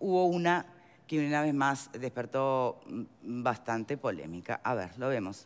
hubo una que una vez más despertó bastante polémica. A ver, lo vemos.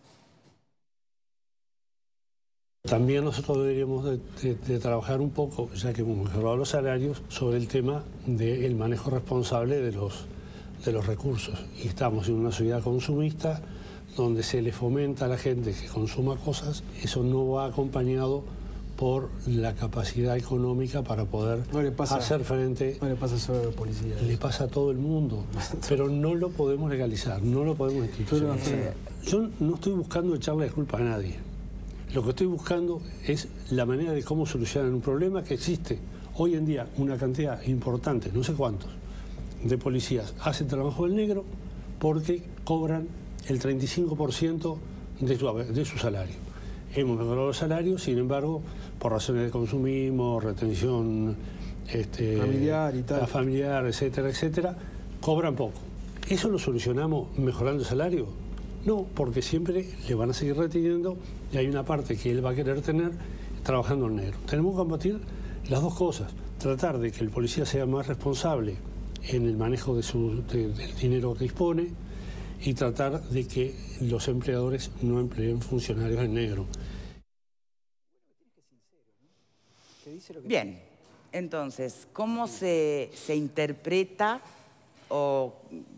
También nosotros deberíamos de trabajar un poco, ya que hemos mejorado los salarios, sobre el tema del manejo responsable de los recursos. Y estamos en una sociedad consumista donde se le fomenta a la gente que consuma cosas. Eso no va acompañado por la capacidad económica para poder hacer frente. No le pasa solo a los policías. Le pasa a todo el mundo, pero no lo podemos legalizar, no lo podemos institucionalizar. Yo no estoy buscando echarle la culpa a nadie. Lo que estoy buscando es la manera de cómo solucionar un problema que existe. Hoy en día una cantidad importante, no sé cuántos, de policías hacen trabajo del negro porque cobran el 35% de su salario. Hemos mejorado los salarios, sin embargo, por razones de consumismo, retención familiar y tal, familiar, etcétera, etcétera, cobran poco. ¿Eso lo solucionamos mejorando el salario? No, porque siempre le van a seguir reteniendo y hay una parte que él va a querer tener trabajando en negro. Tenemos que combatir las dos cosas. Tratar de que el policía sea más responsable en el manejo del dinero que dispone y tratar de que los empleadores no empleen funcionarios en negro. Bien, entonces, ¿cómo se interpreta o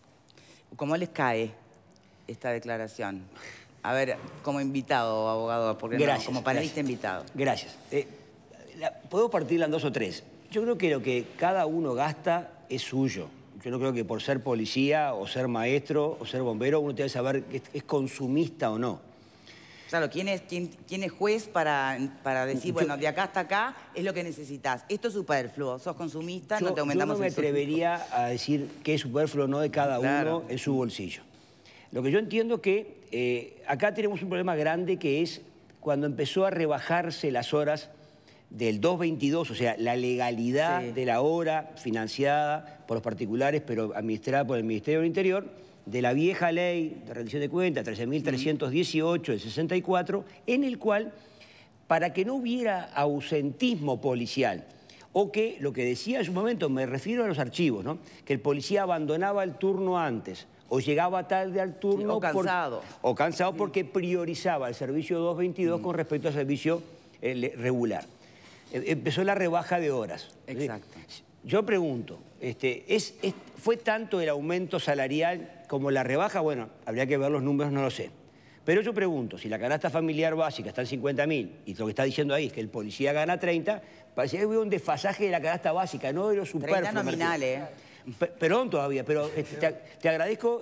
cómo les cae esta declaración? A ver, como invitado, abogado, porque no, como panelista invitado. Gracias. Podemos partirla en dos o tres. Yo creo que lo que cada uno gasta es suyo. Yo no creo que por ser policía o ser maestro o ser bombero uno tiene que saber que es consumista o no. Claro, ¿quién es juez para decir, bueno, de acá hasta acá es lo que necesitas? Esto es superfluo, sos consumista, no te aumentamos el sueldo. Yo no me atrevería a decir qué es superfluo o no de cada uno en su bolsillo. Lo que yo entiendo que acá tenemos un problema grande que es cuando empezó a rebajarse las horas del 222, o sea, la legalidad de la hora financiada por los particulares, pero administrada por el Ministerio del Interior, de la vieja ley de rendición de cuentas, 13.318 del 64, en el cual, para que no hubiera ausentismo policial, o que, lo que decía en su momento, me refiero a los archivos, ¿no?, que el policía abandonaba el turno antes, o llegaba tarde al turno... o cansado. O cansado porque priorizaba el servicio 222 con respecto al servicio regular. Empezó la rebaja de horas. Exacto. Yo pregunto, ¿fue tanto el aumento salarial como la rebaja? Bueno, habría que ver los números, no lo sé. Pero yo pregunto, si la canasta familiar básica está en 50.000 y lo que está diciendo ahí es que el policía gana 30, parece que hubo un desfasaje de la canasta básica, no de los superfluos. 30 nominales. Perdón todavía, pero te agradezco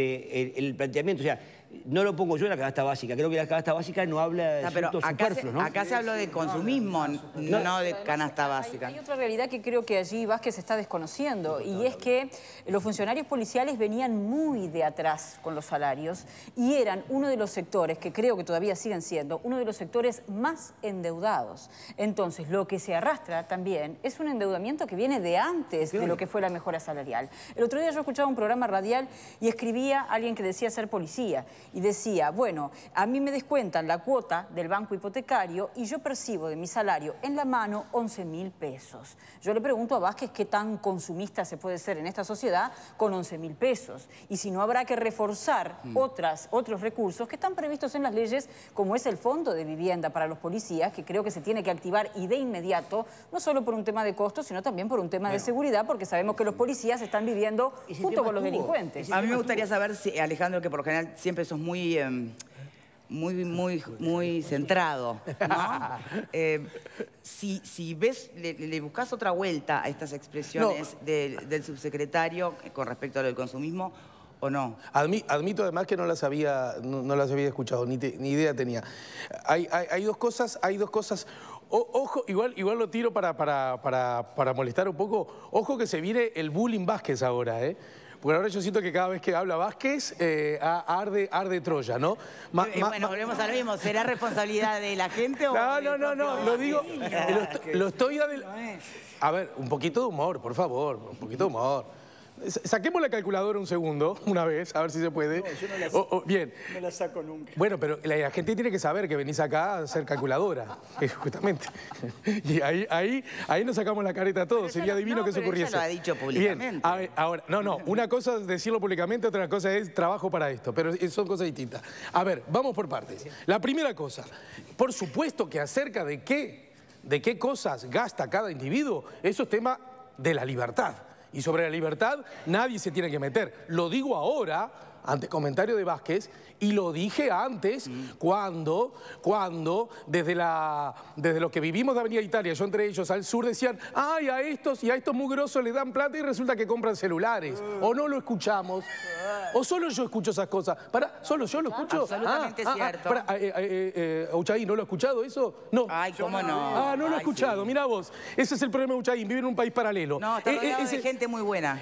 el planteamiento. O sea, no lo pongo yo en la canasta básica. Creo que la canasta básica no habla de asuntos superfluos, ¿no? Acá se habló de consumismo, no de canasta básica. Hay otra realidad que creo que allí Vázquez está desconociendo, y es que los funcionarios policiales venían muy de atrás con los salarios y eran uno de los sectores, que creo que todavía siguen siendo, uno de los sectores más endeudados. Entonces, lo que se arrastra también es un endeudamiento que viene de antes de lo que fue la mejora salarial. El otro día yo escuchaba un programa radial y escribía a alguien que decía ser policía. Y decía, bueno, a mí me descuentan la cuota del banco hipotecario y yo percibo de mi salario en la mano 11.000 pesos. Yo le pregunto a Vázquez qué tan consumista se puede ser en esta sociedad con 11.000 pesos. Y si no habrá que reforzar otros recursos que están previstos en las leyes, como es el fondo de vivienda para los policías, que creo que se tiene que activar y de inmediato, no solo por un tema de costos, sino también por un tema de seguridad, porque sabemos que los policías están viviendo junto con los delincuentes. A mí me gustaría saber si, Alejandro, que por lo general siempre sos muy centrado, ¿no? Si ves, le buscas otra vuelta a estas expresiones del subsecretario con respecto a lo del consumismo, ¿o no? Admito además que no las había escuchado, ni idea tenía. Hay dos cosas. Ojo, igual lo tiro para molestar un poco. Ojo que se viene el bullying Vázquez ahora, ¿eh? Porque ahora yo siento que cada vez que habla Vázquez, arde Troya, ¿no? Bueno, volvemos a lo mismo. ¿Será responsabilidad de la gente o...? No, lo digo... Lo estoy... A ver, un poquito de humor, por favor, un poquito de humor. Saquemos la calculadora un segundo, una vez, a ver si se puede. No, yo no la, bien. No la saco nunca. Bueno, pero la gente tiene que saber que venís acá a hacer calculadora, justamente. Y ahí nos sacamos la careta todos. Sería divino que eso ocurriese. Ella lo ha dicho públicamente. Bien, ahora, no, una cosa es decirlo públicamente, otra cosa es trabajo para esto, pero son cosas distintas. A ver, vamos por partes. La primera cosa, por supuesto que acerca de qué cosas gasta cada individuo, eso es tema de la libertad. Y sobre la libertad nadie se tiene que meter. Lo digo ahora, ante comentario de Vázquez, y lo dije antes cuando desde los que vivimos de Avenida Italia, yo entre ellos al sur, decían, ay, a estos mugrosos les dan plata y resulta que compran celulares. O no lo escuchamos, o solo yo escucho esas cosas. ¿Solo yo lo escucho? Absolutamente cierto. Uchaín, ¿no lo ha escuchado eso? No. Ay, ¿cómo no? No lo he escuchado, sí. Mirá vos. Ese es el problema de Uchaín, vive en un país paralelo. No, está rodeado de gente muy buena.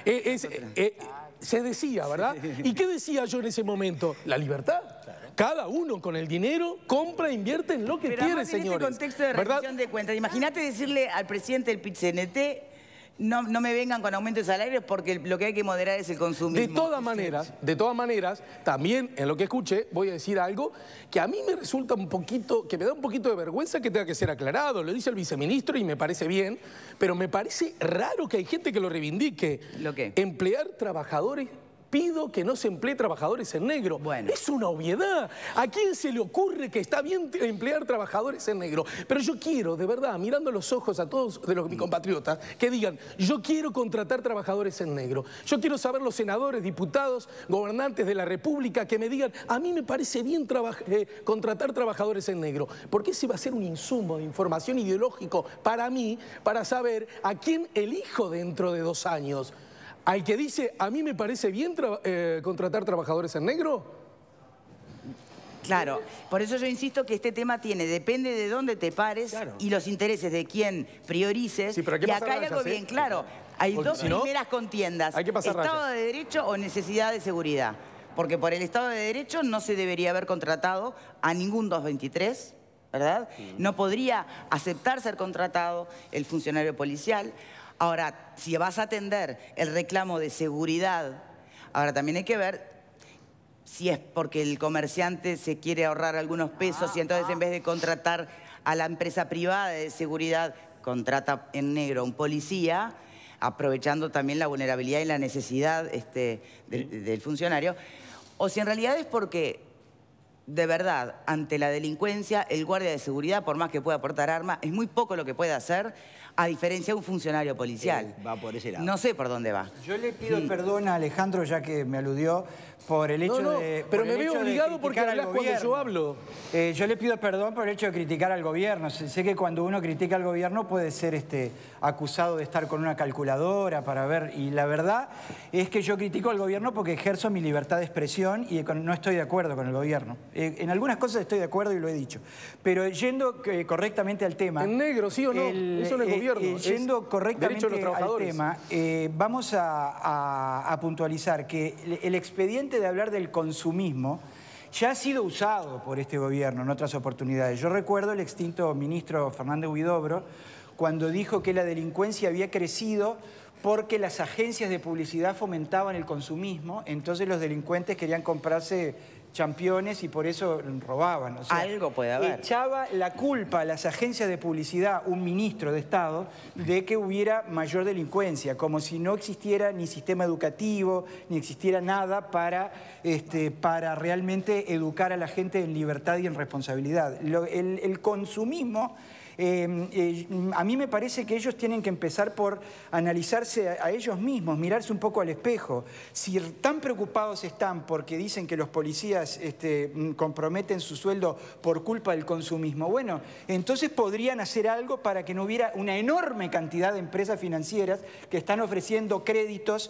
Se decía, ¿verdad? ¿Y qué decía yo en ese momento? La libertad. Claro. Cada uno con el dinero compra e invierte en lo que quiere, señores. En este contexto de rendición de cuentas, imagínate decirle al presidente del PIT-CNT, no me vengan con aumento de salarios porque lo que hay que moderar es el consumismo. De todas maneras, también en lo que escuché voy a decir algo que a mí me resulta que me da un poquito de vergüenza que tenga que ser aclarado. Lo dice el viceministro y me parece bien, pero me parece raro que hay gente que lo reivindique. ¿Lo qué? Emplear trabajadores. Pido que no se emplee trabajadores en negro. Bueno. Es una obviedad. ¿A quién se le ocurre que está bien emplear trabajadores en negro? Pero yo quiero, de verdad, mirando a los ojos a todos de mis compatriotas, que digan, yo quiero contratar trabajadores en negro. Yo quiero saber los senadores, diputados, gobernantes de la República que me digan, a mí me parece bien contratar trabajadores en negro. Porque ese va a ser un insumo de información ideológico para mí, para saber a quién elijo dentro de 2 años. ¿Al que dice, a mí me parece bien contratar trabajadores en negro? Claro, por eso yo insisto que este tema depende de dónde te pares, claro, y los intereses de quién priorices. Sí, pero hay que y acá hay algo bien claro. Hay dos primeras contiendas, hay que pasar Estado de Derecho o necesidad de seguridad. Porque por el Estado de Derecho no se debería haber contratado a ningún 223, ¿verdad? No podría aceptar ser contratado el funcionario policial. Ahora, si vas a atender el reclamo de seguridad, ahora también hay que ver si es porque el comerciante se quiere ahorrar algunos pesos y entonces en vez de contratar a la empresa privada de seguridad, contrata en negro a un policía, aprovechando también la vulnerabilidad y la necesidad del funcionario, o si en realidad es porque, de verdad, ante la delincuencia, el guardia de seguridad, por más que pueda portar arma, es muy poco lo que puede hacer, a diferencia de un funcionario policial. Va por ese lado. No sé por dónde va. Yo le pido perdón a Alejandro, ya que me aludió, por el hecho de... Pero me veo obligado porque hablas cuando yo hablo. Yo le pido perdón por el hecho de criticar al gobierno. Sé que cuando uno critica al gobierno puede ser acusado de estar con una calculadora para ver... Y la verdad es que yo critico al gobierno porque ejerzo mi libertad de expresión y no estoy de acuerdo con el gobierno. En algunas cosas estoy de acuerdo y lo he dicho. Pero yendo correctamente al tema... En negro, ¿sí o no? Eso no es gobierno. Yendo correctamente al tema, vamos a puntualizar que el expediente de hablar del consumismo ya ha sido usado por este gobierno en otras oportunidades. Yo recuerdo el extinto ministro Fernández Huidobro cuando dijo que la delincuencia había crecido porque las agencias de publicidad fomentaban el consumismo, entonces los delincuentes querían comprarse championes y por eso robaban. O sea, algo puede haber. Echaba la culpa a las agencias de publicidad, un ministro de Estado, de que hubiera mayor delincuencia, como si no existiera ni sistema educativo, ni existiera nada para realmente educar a la gente en libertad y en responsabilidad. El consumismo... a mí me parece que ellos tienen que empezar por analizarse a ellos mismos, mirarse un poco al espejo. Si tan preocupados están porque dicen que los policías comprometen su sueldo por culpa del consumismo, bueno, entonces podrían hacer algo para que no hubiera una enorme cantidad de empresas financieras que están ofreciendo créditos,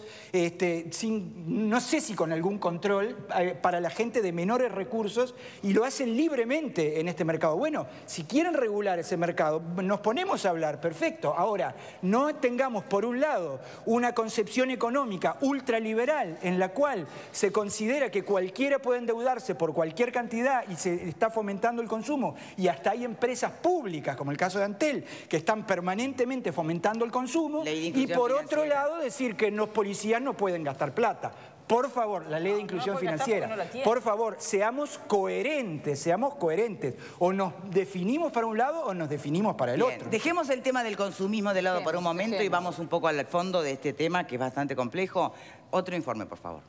no sé si con algún control, para la gente de menores recursos y lo hacen libremente en este mercado. Bueno, si quieren regular ese mercado, mercado. Nos ponemos a hablar, perfecto. Ahora, no tengamos por un lado una concepción económica ultraliberal en la cual se considera que cualquiera puede endeudarse por cualquier cantidad y se está fomentando el consumo, y hasta hay empresas públicas, como el caso de Antel, que están permanentemente fomentando el consumo, y por otro lado decir que los policías no pueden gastar plata. Por favor, la ley de inclusión financiera, por favor, seamos coherentes. O nos definimos para un lado o nos definimos para el otro. Dejemos el tema del consumismo de lado por un momento y vamos un poco al fondo de este tema, que es bastante complejo. Otro informe, por favor.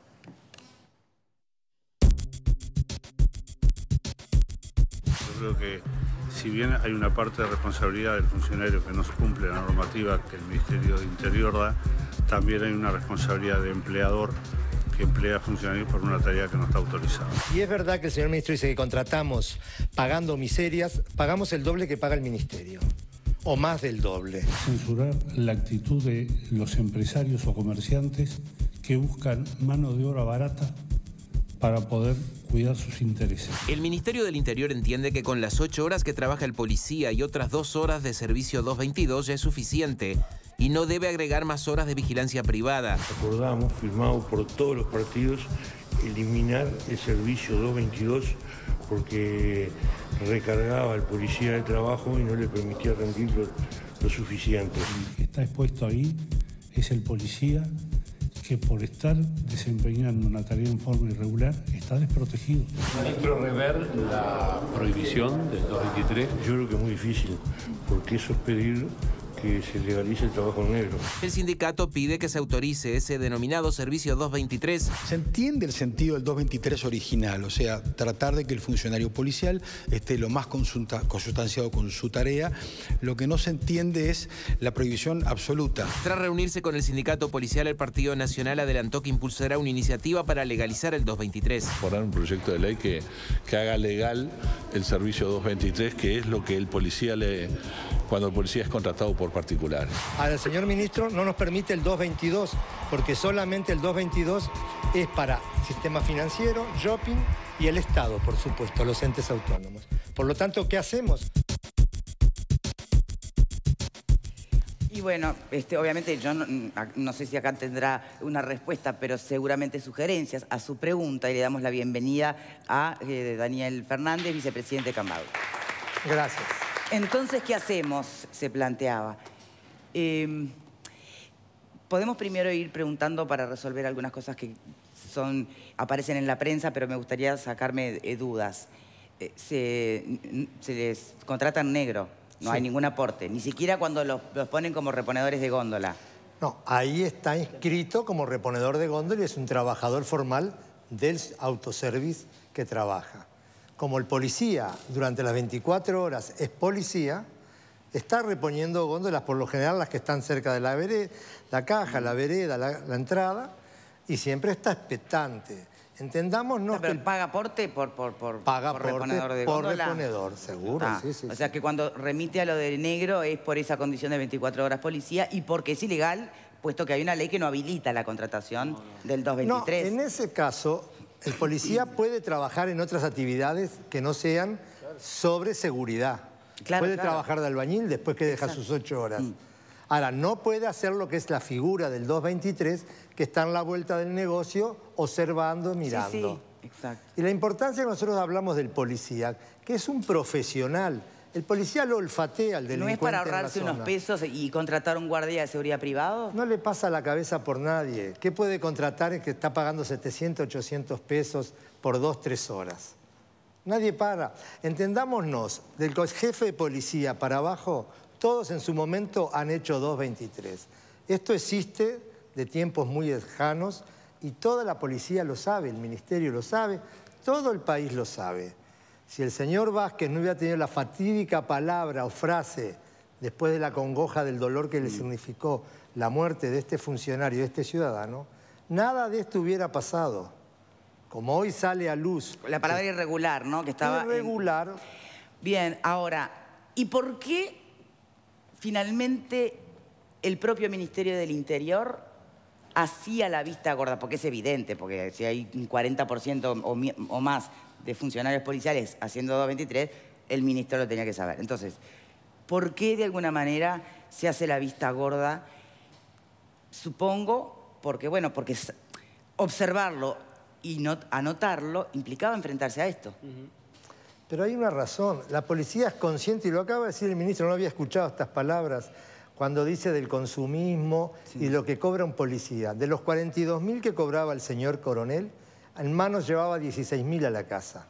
Yo creo que si bien hay una parte de responsabilidad del funcionario que no cumple la normativa que el Ministerio de Interior da, también hay una responsabilidad de empleador que emplea funcionarios por una tarea que no está autorizada. Y es verdad que el señor ministro dice que contratamos pagando miserias, pagamos el doble que paga el ministerio, o más del doble. Censurar la actitud de los empresarios o comerciantes que buscan mano de obra barata para poder cuidar sus intereses. El Ministerio del Interior entiende que con las 8 horas que trabaja el policía y otras 2 horas de servicio 222 ya es suficiente y no debe agregar más horas de vigilancia privada. Acordamos, firmado por todos los partidos, eliminar el servicio 222 porque recargaba al policía de trabajo y no le permitía rendir lo suficiente. El que está expuesto ahí es el policía que por estar desempeñando una tarea en forma irregular está desprotegido. ¿Ministro, rever la prohibición del 223? Yo creo que es muy difícil, porque eso es pedir que se legalice el trabajo negro. El sindicato pide que se autorice ese denominado servicio 223. Se entiende el sentido del 223 original, o sea, tratar de que el funcionario policial esté lo más consustanciado con su tarea. Lo que no se entiende es la prohibición absoluta. Tras reunirse con el sindicato policial, el Partido Nacional adelantó que impulsará una iniciativa para legalizar el 223. Poner un proyecto de ley que haga legal el servicio 223, que es lo que el policía cuando el policía es contratado por particulares. Al señor ministro no nos permite el 222, porque solamente el 222 es para sistema financiero, shopping y el Estado, por supuesto, los entes autónomos. Por lo tanto, ¿qué hacemos? Y bueno, obviamente yo no sé si acá tendrá una respuesta, pero seguramente sugerencias a su pregunta, y le damos la bienvenida a Daniel Fernández, vicepresidente de Cambau. Gracias. Entonces, ¿qué hacemos? Se planteaba. Podemos primero ir preguntando para resolver algunas cosas que aparecen en la prensa, pero me gustaría sacarme dudas. Se les contrata en negro, no hay ningún aporte, ni siquiera cuando los ponen como reponedores de góndola. No, ahí está inscrito como reponedor de góndola y es un trabajador formal del autoservice que trabaja. Como el policía durante las 24 horas es policía, está reponiendo góndolas, por lo general las que están cerca de la vereda, la caja, la vereda, la entrada, y siempre está expectante. Entendámonos pero que... ¿paga aporte por reponedor de por góndola? reponedor, seguro, sí. O sea que cuando remite a lo de negro es por esa condición de 24 horas policía y porque es ilegal, puesto que hay una ley que no habilita la contratación del 223. No, en ese caso... El policía puede trabajar en otras actividades que no sean sobre seguridad. Puede trabajar de albañil después que deja sus 8 horas. Ahora, no puede hacer lo que es la figura del 223, que está en la vuelta del negocio, observando, mirando. Sí, exacto. Y la importancia que nosotros hablamos del policía, que es un profesional. El policía lo olfatea al delincuente. ¿No es para ahorrarse unos pesos y contratar un guardia de seguridad privado? No le pasa la cabeza por nadie. ¿Qué puede contratar el que está pagando 700, 800 pesos por 2, 3 horas? Nadie para. Entendámonos, del jefe de policía para abajo, todos en su momento han hecho 223. Esto existe de tiempos muy lejanos y toda la policía lo sabe, el ministerio lo sabe, todo el país lo sabe. Si el señor Vázquez no hubiera tenido la fatídica palabra o frase después de la congoja del dolor que le significó la muerte de este funcionario, de este ciudadano, nada de esto hubiera pasado. Como hoy sale a luz... La palabra irregular, ¿no? Que estaba irregular. Bien, ahora, ¿y por qué finalmente el propio Ministerio del Interior hacía la vista gorda? Porque es evidente, porque si hay un 40% o más de funcionarios policiales haciendo 223, el ministro lo tenía que saber. Entonces, ¿por qué de alguna manera se hace la vista gorda? Supongo, porque observarlo y no anotarlo implicaba enfrentarse a esto. Pero hay una razón. La policía es consciente, y lo acaba de decir el ministro, no había escuchado estas palabras, cuando dice del consumismo y lo que cobra un policía. De los 42.000 que cobraba el señor coronel, en manos llevaba 16.000 a la casa.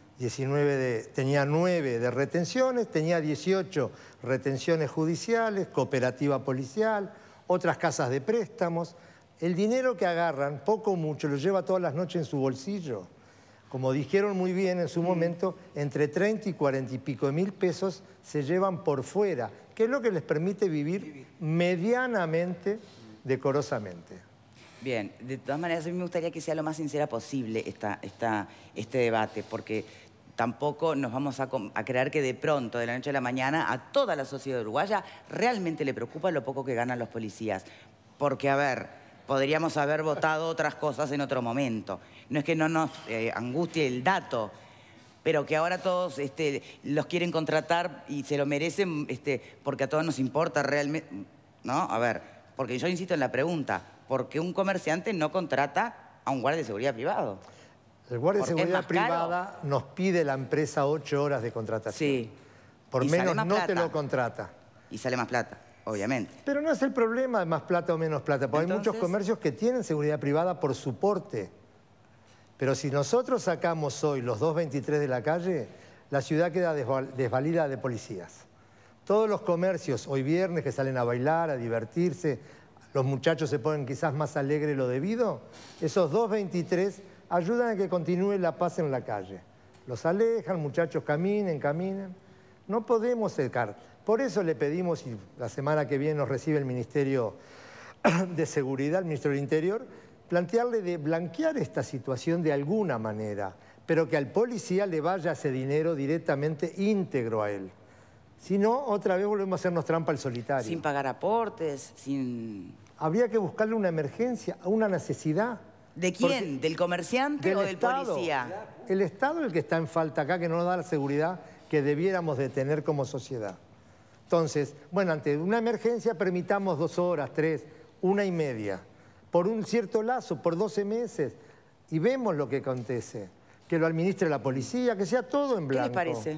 19 tenía 9 de retenciones, tenía 18 retenciones judiciales, cooperativa policial, otras casas de préstamos. El dinero que agarran, poco o mucho, lo lleva todas las noches en su bolsillo. Como dijeron muy bien en su momento, entre 30 y 40 y pico de mil pesos se llevan por fuera, que es lo que les permite vivir medianamente, decorosamente. Bien, de todas maneras a mí me gustaría que sea lo más sincera posible este debate, porque tampoco nos vamos a creer que de pronto, de la noche a la mañana, a toda la sociedad uruguaya realmente le preocupa lo poco que ganan los policías. Porque, a ver, podríamos haber votado otras cosas en otro momento. No es que no nos angustie el dato, pero que ahora todos los quieren contratar y se lo merecen porque a todos nos importa realmente, ¿no? A ver, porque yo insisto en la pregunta, ¿por qué un comerciante no contrata a un guardia de seguridad privado? El guardia de seguridad privada nos pide la empresa 8 horas de contratación. Sí. Por menos no te lo contrata. Y sale más plata, obviamente. Pero no es el problema de más plata o menos plata, porque hay muchos comercios que tienen seguridad privada por su porte. Pero si nosotros sacamos hoy los 223 de la calle, la ciudad queda desvalida de policías. Todos los comercios, hoy viernes, que salen a bailar, a divertirse, los muchachos se ponen quizás más alegres de lo debido, esos 223 ayudan a que continúe la paz en la calle. Los alejan, muchachos caminen. No podemos cercar. Por eso le pedimos, y la semana que viene nos recibe el Ministerio de Seguridad, el Ministro del Interior, plantearle de blanquear esta situación de alguna manera, pero que al policía le vaya ese dinero directamente íntegro a él. Si no, otra vez volvemos a hacernos trampa al solitario. Sin pagar aportes, sin... Habría que buscarle una emergencia, una necesidad. ¿De quién? ¿Del comerciante o del policía? El Estado es el que está en falta acá, que no nos da la seguridad que debiéramos de tener como sociedad. Entonces, bueno, ante una emergencia permitamos 2 horas, 3, 1,5, por un cierto lazo, por 12 meses, y vemos lo que acontece. Que lo administre la policía, que sea todo en blanco. ¿Qué les parece?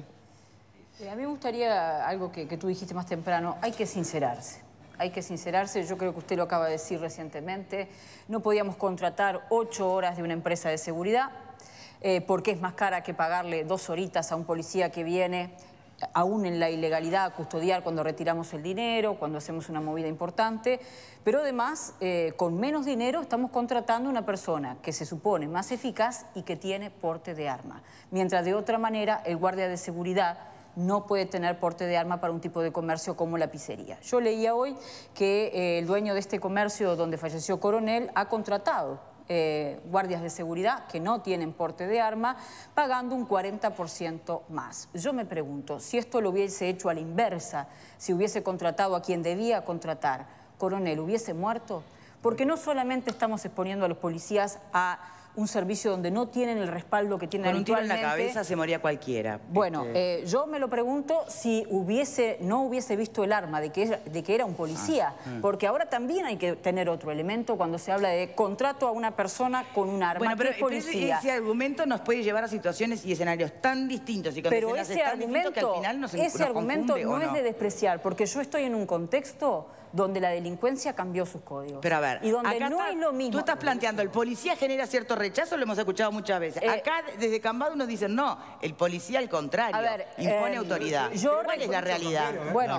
A mí me gustaría algo que tú dijiste más temprano, hay que sincerarse. Hay que sincerarse, yo creo que usted lo acaba de decir recientemente, no podíamos contratar 8 horas de una empresa de seguridad porque es más cara que pagarle 2 horitas a un policía que viene, aún en la ilegalidad, a custodiar cuando retiramos el dinero, cuando hacemos una movida importante, pero además, con menos dinero estamos contratando una persona que se supone más eficaz y que tiene porte de arma, mientras de otra manera el guardia de seguridad no puede tener porte de arma para un tipo de comercio como la pizzería. Yo leía hoy que el dueño de este comercio donde falleció Coronel ha contratado guardias de seguridad que no tienen porte de arma, pagando un 40% más. Yo me pregunto, si esto lo hubiese hecho a la inversa, si hubiese contratado a quien debía contratar, ¿Coronel hubiese muerto? Porque no solamente estamos exponiendo a los policías a un servicio donde no tienen el respaldo que tienen habitualmente. Con un tiro en la cabeza se moría cualquiera. Bueno, yo me lo pregunto si no hubiese visto el arma de que era un policía, porque ahora también hay que tener otro elemento cuando se habla de contrato a una persona con un arma. Bueno, pero que es policía. ese argumento nos puede llevar a situaciones y escenarios tan distintos y pero ese argumento, que al final nos no es de despreciar, porque yo estoy en un contexto donde la delincuencia cambió sus códigos. Pero a ver, y donde no es lo mismo. Tú estás planteando, el policía genera cierto rechazo, lo hemos escuchado muchas veces. Acá, desde Cambado, nos dicen, no, el policía al contrario, impone autoridad. ¿Cuál es la realidad? Bueno,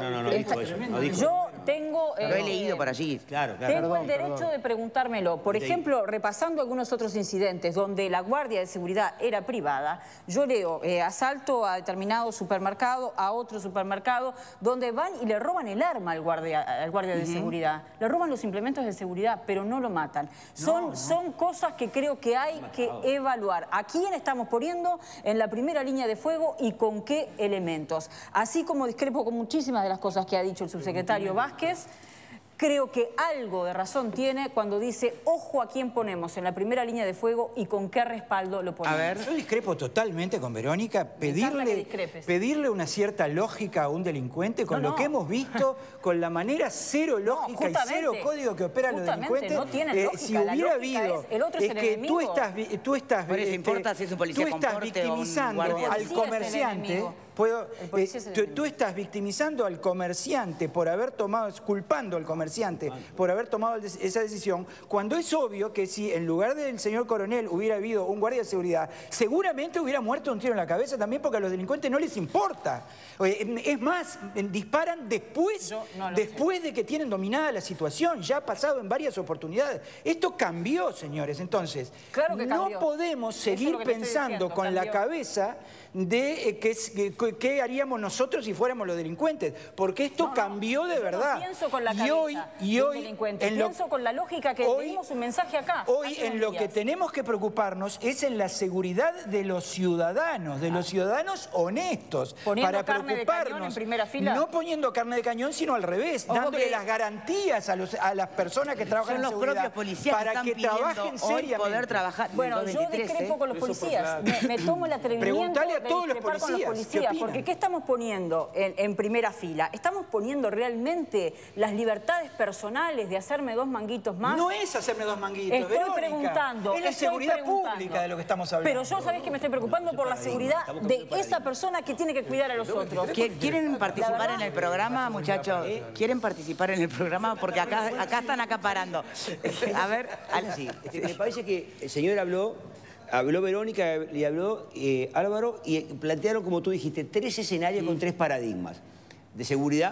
yo tengo... lo he leído por allí. Tengo el derecho de preguntármelo. Por ejemplo, repasando algunos otros incidentes donde la guardia de seguridad era privada, yo leo asalto a determinado supermercado, a otro supermercado, donde van y le roban el arma al guardia de seguridad. Le roban los implementos de seguridad, pero no lo matan. Son cosas que creo que hay que evaluar. ¿A quién estamos poniendo en la primera línea de fuego y con qué elementos? Así como discrepo con muchísimas de las cosas que ha dicho el subsecretario Vázquez, creo que algo de razón tiene cuando dice, ojo a quién ponemos en la primera línea de fuego y con qué respaldo lo ponemos. A ver, yo discrepo totalmente con Verónica. Pedirle una cierta lógica a un delincuente con lo que hemos visto, con la manera cero lógica y cero código que operan los delincuentes. No tienen lógica. Si hubiera habido, el otro es el que enemigo. tú estás Por eso importa si es un policía con porte victimizando o un guardia. al comerciante. Tú estás victimizando al comerciante por haber tomado, culpando al comerciante por haber tomado esa decisión, cuando es obvio que si en lugar del señor coronel hubiera habido un guardia de seguridad, seguramente hubiera muerto un tiro en la cabeza también, porque a los delincuentes no les importa. Es más, disparan después de que tienen dominada la situación. Ya ha pasado en varias oportunidades. Esto cambió, señores. Entonces, claro que cambió. No podemos seguir pensando con la cabeza de qué haríamos nosotros si fuéramos los delincuentes, porque esto cambió de verdad. No pienso con la cabeza de un delincuente, pienso con la lógica que dimos un mensaje acá. Hoy en lo que tenemos que preocuparnos es en la seguridad de los ciudadanos, honestos. Poniendo carne de cañón en primera fila. No poniendo carne de cañón, sino al revés, dándole las garantías a las personas que trabajan en seguridad. Son los propios policías para que trabajen seriamente. Poder trabajar. Bueno, yo discrepo con los policías. Me tomo el atrevimiento de todos los discrepar con los policías, porque ¿qué estamos poniendo en primera fila? ¿Estamos poniendo realmente las libertades personales de hacerme 2 manguitos más? No es hacerme 2 manguitos, Estoy preguntando. Es la seguridad pública de lo que estamos hablando. Pero yo, ¿sabés que me estoy preocupando por la seguridad de esa persona que tiene que cuidar a los otros? ¿Quieren participar en el programa, muchachos? ¿Quieren participar en el programa? Porque acá están acaparando. A ver, sí, me parece que el señor habló Verónica y habló Álvaro, y plantearon, como tú dijiste, 3 escenarios con 3 paradigmas. De seguridad,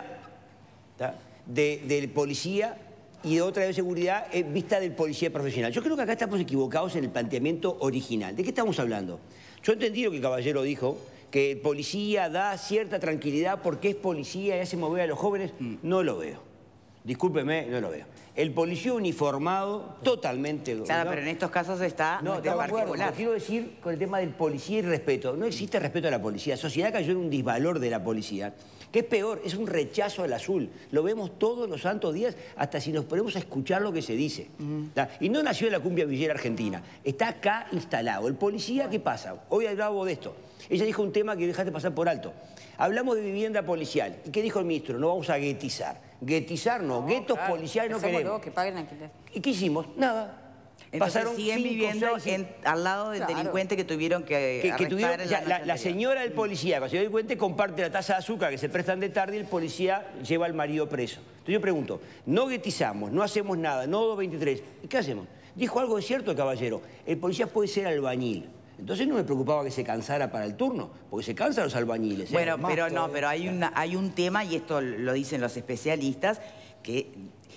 del policía y de otra de seguridad vista del policía profesional. Yo creo que acá estamos equivocados en el planteamiento original. ¿De qué estamos hablando? Yo entendí lo que Caballero dijo, que el policía da cierta tranquilidad porque es policía y hace mover a los jóvenes. No lo veo. Discúlpeme, no lo veo. El policía uniformado, totalmente... Claro, pero en estos casos está de particular. Quiero decir, con el tema del policía y respeto. No existe respeto a la policía. La sociedad cayó en un disvalor de la policía, que es peor, es un rechazo al azul. Lo vemos todos los santos días, hasta si nos ponemos a escuchar lo que se dice. Y no nació en la cumbia villera argentina. Está acá instalado. El policía, ¿qué pasa? Hoy hablaba de esto. Ella dijo un tema que dejaste pasar por alto. Hablamos de vivienda policial. ¿Y qué dijo el ministro? No vamos a guetizar. Guetizar no, guetos policiales no queremos. Que paguen alquiler. ¿Y qué hicimos? Nada. Entonces siguen viviendo al lado del delincuente que tuvieron que arrestar la señora del policía, cuando se dio delincuente, comparte la taza de azúcar que se prestan de tarde y el policía lleva al marido preso. Entonces yo pregunto, no guetizamos, no hacemos nada, no 223, ¿y qué hacemos? Dijo algo de cierto el caballero, el policía puede ser albañil. Entonces no me preocupaba que se cansara para el turno, porque se cansan los albañiles. Bueno, pero hay un tema, y esto lo dicen los especialistas, que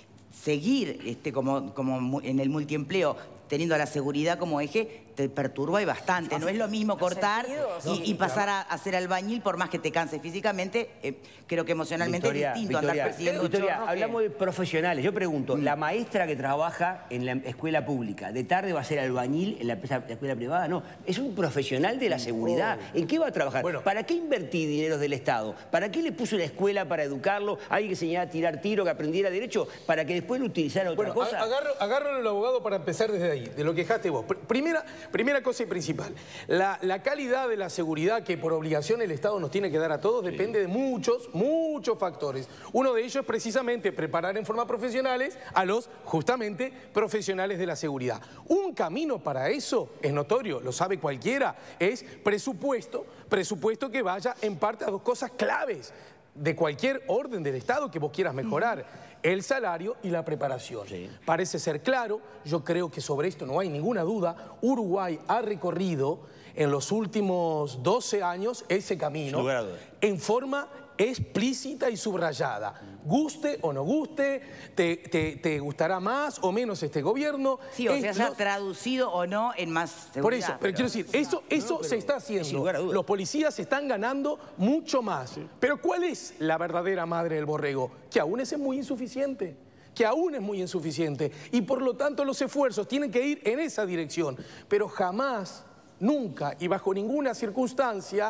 seguir como en el multiempleo, teniendo la seguridad como eje, te perturba y bastante. No es lo mismo cortar y pasar a ser albañil, por más que te canses físicamente. Creo que emocionalmente es distinto andar persiguiendo hablamos de profesionales. Yo pregunto, la maestra que trabaja en la escuela pública, ¿de tarde va a ser albañil en la escuela privada? No, es un profesional de la seguridad. ¿En qué va a trabajar? ¿Para qué invertir dineros del Estado? ¿Para qué le puso una escuela para educarlo? ¿Alguien que enseñara a tirar tiro, que aprendiera derecho? ¿Para que después lo utilizara otra cosa? Agarro al abogado para empezar desde ahí, de lo que dejaste vos. Primera cosa y principal, la calidad de la seguridad que por obligación el Estado nos tiene que dar a todos depende de muchos factores. Uno de ellos es precisamente preparar en forma profesionales a los, justamente, profesionales de la seguridad. Un camino para eso es notorio, lo sabe cualquiera, es presupuesto que vaya en parte a 2 cosas claves de cualquier orden del Estado que vos quieras mejorar. El salario y la preparación. Parece ser claro, yo creo que sobre esto no hay ninguna duda. Uruguay ha recorrido en los últimos 12 años ese camino en forma explícita y subrayada. Guste o no guste, te gustará más o menos este gobierno. Sí, o sea, se ha traducido o no en más seguridad. Por eso, pero quiero decir, eso se está haciendo. Los policías se están ganando mucho más. Pero ¿cuál es la verdadera madre del borrego? Que aún es muy insuficiente. Y por lo tanto los esfuerzos tienen que ir en esa dirección. Pero jamás, nunca y bajo ninguna circunstancia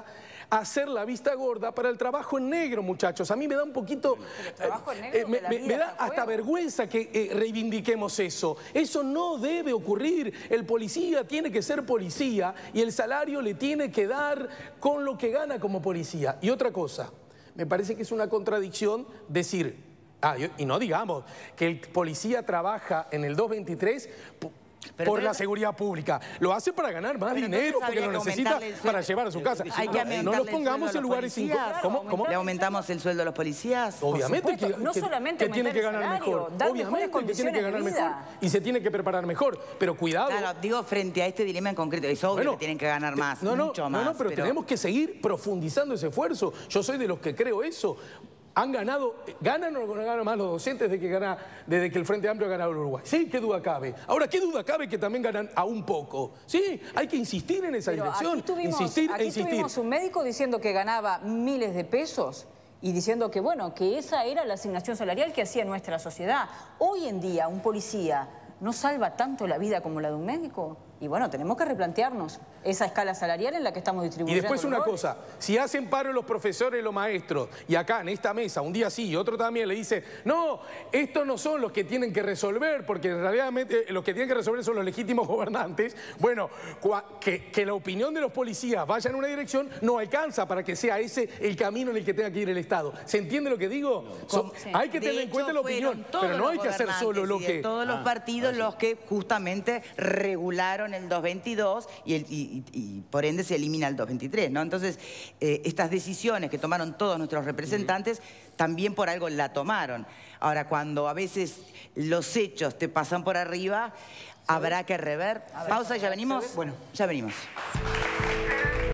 hacer la vista gorda para el trabajo en negro, muchachos. A mí me da un poquito... me da hasta vergüenza que reivindiquemos eso. Eso no debe ocurrir. El policía tiene que ser policía y el salario le tiene que dar con lo que gana como policía. Y otra cosa, me parece que es una contradicción decir... y no digamos que el policía trabaja en el 223... por la seguridad pública. Lo hace para ganar más dinero, porque lo necesita para llevar a su casa. No los pongamos en lugares incómodos. ¿Cómo? ¿Le aumentamos el sueldo a los policías? Obviamente que tiene que ganar mejor. Obviamente que tiene que ganar mejor. Y se tiene que preparar mejor. Pero cuidado. Claro, digo, frente a este dilema en concreto, es obvio que tienen que ganar más, mucho más. Pero tenemos que seguir profundizando ese esfuerzo. Yo soy de los que creo eso. ¿Ganan o no ganan más los docentes desde que el Frente Amplio ha ganado en Uruguay? Sí, qué duda cabe. Ahora, qué duda cabe que también ganan aún poco. Sí, hay que insistir en esa dirección. Aquí tuvimos un médico diciendo que ganaba miles de pesos y diciendo que, bueno, que esa era la asignación salarial que hacía nuestra sociedad. Hoy en día, un policía no salva tanto la vida como la de un médico. Y bueno, tenemos que replantearnos esa escala salarial en la que estamos distribuyendo. Y después una cosa, si hacen paro los profesores y los maestros, y acá en esta mesa, un día sí y otro también, le dice, no, estos no son los que tienen que resolver, porque en realidad los que tienen que resolver son los legítimos gobernantes. Bueno, que la opinión de los policías vaya en una dirección no alcanza para que sea ese el camino en el que tenga que ir el Estado. ¿Se entiende lo que digo? Hay que tener en cuenta la opinión, pero no hay que hacer solo lo que... todos los partidos los que justamente regularon el 222 y por ende se elimina el 223, ¿no? Entonces, estas decisiones que tomaron todos nuestros representantes también por algo la tomaron. Ahora, cuando a veces los hechos te pasan por arriba, habrá que rever. Pausa y ya venimos. Bueno, ya venimos.